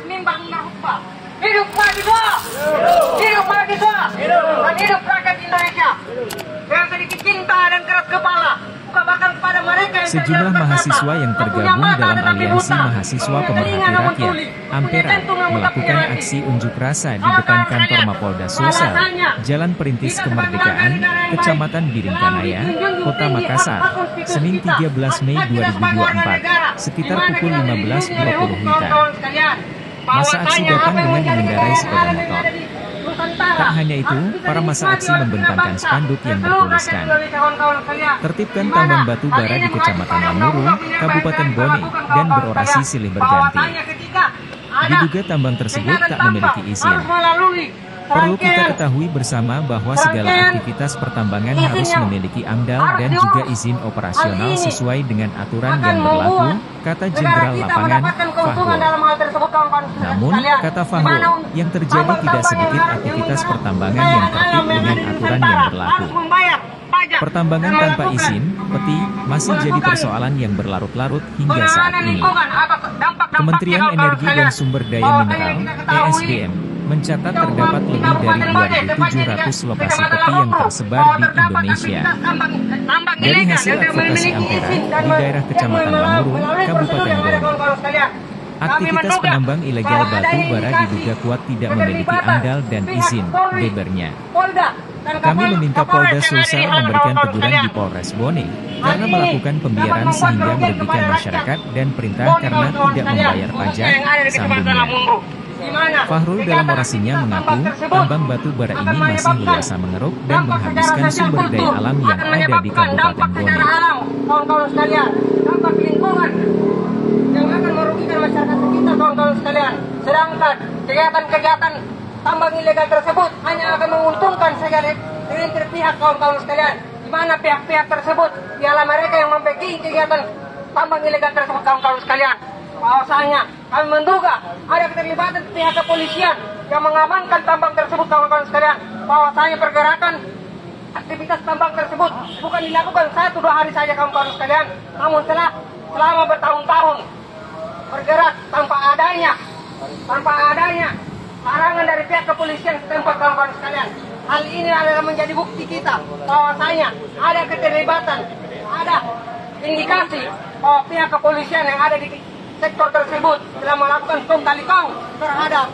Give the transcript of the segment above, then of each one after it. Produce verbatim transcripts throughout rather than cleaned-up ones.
menimbang narkoba. Hidup mahasiswa! Hidup mahasiswa! Dan hidup rakyat Indonesia. Yang sedikit cinta dan keras kepala. Bukan bahkan kepada mereka yang Sejumlah mahasiswa yang tergabung dalam aliansi mahasiswa pemerhati rakyat, Ampera, melakukan aksi unjuk rasa di depan kantor Mapolda Sulsel, Jalan Perintis Kemerdekaan, Kecamatan Biringkanaya, Kota Makassar, Senin tiga belas Mei dua ribu dua puluh empat, sekitar pukul lima belas dua puluh W I B. Masa aksi datang dengan mengendarai sepeda motor. Tak hanya itu, para masa aksi membentangkan spanduk yang bertuliskan "Tertibkan tambang batu bara di Kecamatan Lamuru, Kabupaten Bone," dan berorasi silih berganti. Diduga tambang tersebut tak memiliki izin. Perlu kita ketahui bersama bahwa segala aktivitas pertambangan harus memiliki AMDAL dan juga izin operasional sesuai dengan aturan yang berlaku, kata Jenderal Lapangan, Fahrul. Namun, kata Fahrul, yang terjadi tidak sedikit aktivitas pertambangan yang tertib dengan aturan yang berlaku. Pertambangan tanpa izin, peti, masih jadi persoalan yang berlarut-larut hingga saat ini. Kementerian Energi dan Sumber Daya Mineral, E S D M, mencatat terdapat lebih dari dua ribu tujuh ratus lokasi peti yang tersebar di Indonesia. Dari hasil advokasi Ampera di daerah Kecamatan Lamuru, Kabupaten Bone, aktivitas penambang ilegal batu bara diduga kuat tidak memiliki AMDAL dan izin bebernya. Kami meminta Polda Sulsel memberikan teguran di Polres Bone karena melakukan pembiaran sehingga merugikan masyarakat dan perintah karena tidak membayar pajak, sambungnya. Fahrul dalam orasinya mengaku tambang batu bara ini masih luasa mengeruk dan menghabiskan sumber daya alam yang ada di Kabupaten Bone. Kawan-kawan sekalian, dampak lingkungan yang akan merugikan masyarakat sekitar, kawan-kawan sekalian. Sedangkan kegiatan-kegiatan tambang ilegal tersebut hanya akan menguntungkan segala dengan pihak, kawan-kawan sekalian. Di mana pihak-pihak tersebut ialah mereka yang membacking kegiatan tambang ilegal tersebut, kawan-kawan sekalian. Bahwasanya kami menduga ada keterlibatan pihak kepolisian yang mengamankan tambang tersebut, kawan-kawan sekalian. Bahwasanya pergerakan aktivitas tambang tersebut bukan dilakukan satu dua hari saja, kawan-kawan sekalian, namun telah selama bertahun-tahun bergerak tanpa adanya tanpa adanya larangan dari pihak kepolisian setempat, kawan-kawan sekalian. Hal ini adalah menjadi bukti kita bahwasanya ada keterlibatan, ada indikasi bahwa pihak kepolisian yang ada di sektor tersebut telah melakukan kong kali kong terhadap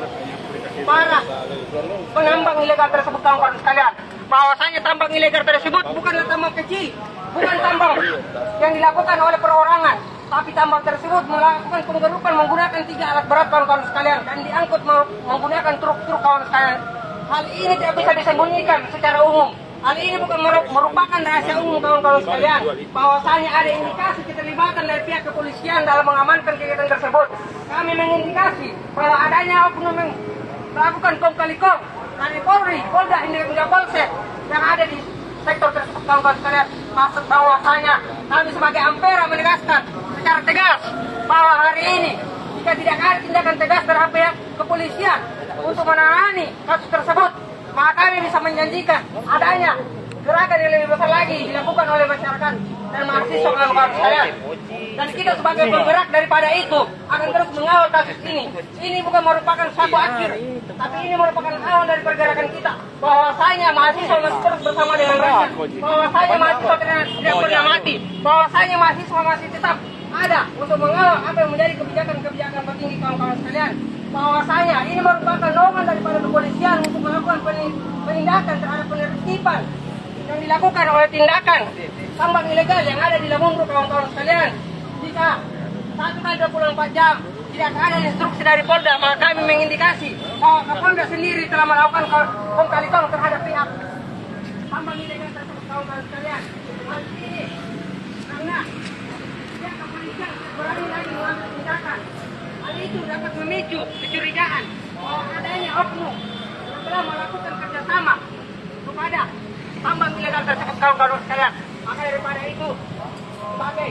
para penambang ilegal tersebut, kawan-kawan sekalian. Bahwasanya tambang ilegal tersebut bukanlah tambang kecil, bukan tambang yang dilakukan oleh perorangan, tapi tambang tersebut melakukan penggerukan menggunakan tiga alat berat, kawan-kawan sekalian, dan diangkut menggunakan truk-truk, kawan sekalian. Hal ini tidak bisa disembunyikan secara umum. Hal ini bukan merupakan rahasia umum, kawan-kawan sekalian, bahwasanya ada indikasi keterlibatan dari pihak kepolisian dalam mengamankan kegiatan tersebut. Kami mengindikasi bahwa adanya oknum yang melakukan kong kali kong dari Polri, Polda, hingga juga Polsek yang ada di sektor tersebut, kawan-kawan sekalian. Maksud bahwasanya kami sebagai Ampera menegaskan secara tegas bahwa hari ini jika tidak ada tindakan tegas terhadap pihak kepolisian untuk menangani kasus tersebut, maka kami bisa menjanjikan adanya gerakan yang lebih besar lagi dilakukan oleh masyarakat dan mahasiswa, kawan-kawan sekalian. Dan kita sebagai penggerak daripada itu akan terus mengawal kasus ini. Ini bukan merupakan suatu akhir, tapi ini merupakan awal dari pergerakan kita. Bahwasanya mahasiswa masih terus bersama dengan rakyat. Bahwasanya mahasiswa tidak pernah mati. Bahwasanya mahasiswa masih tetap ada untuk mengawal apa yang menjadi kebijakan-kebijakan tertinggi, kawan-kawan sekalian. Bahwasanya ini merupakan dorongan daripada kepolisian untuk melakukan penindakan terhadap penertiban yang dilakukan oleh tindakan tambang ilegal yang ada di Lamuru, kawan-kawan sekalian. Jika satu kali dua puluh empat jam tidak ada instruksi dari Polda, maka kami mengindikasi bahwa Kapolda sendiri telah melakukan kong kali kong terhadap pihak tambang ilegal tersebut, kawan-kawan sekalian. Hal ini karena pihak kepolisian berani lagi mengambil tindakan. Hal itu dapat memicu kecurigaan bahwa adanya oknum yang telah melakukan kerjasama kepada tambang ilegal tersebut, kawan-kawan sekalian. Maka daripada itu, sebagai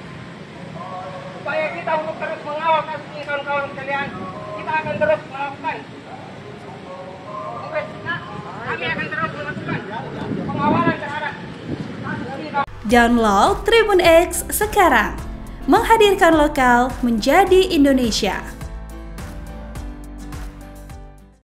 upaya kita untuk terus mengawal kasus ini, kawan-kawan sekalian, kita akan terus melakukan investigasi. Kami akan terus melakukan pengawalan terhadap kasus ini. Download Tribun X sekarang, menghadirkan lokal menjadi Indonesia.